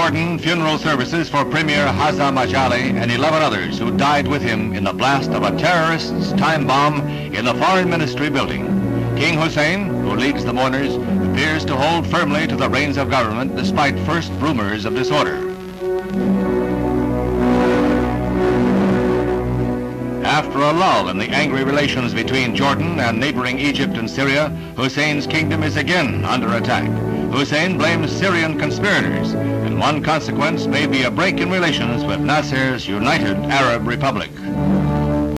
Jordan funeral services for Premier Hazza el-Majali and 11 others who died with him in the blast of a terrorist's time bomb in the Foreign Ministry building. King Hussein, who leads the mourners, appears to hold firmly to the reins of government despite first rumors of disorder. After a lull in the angry relations between Jordan and neighboring Egypt and Syria, Hussein's kingdom is again under attack. Hussein blames Syrian conspirators, and one consequence may be a break in relations with Nasser's United Arab Republic.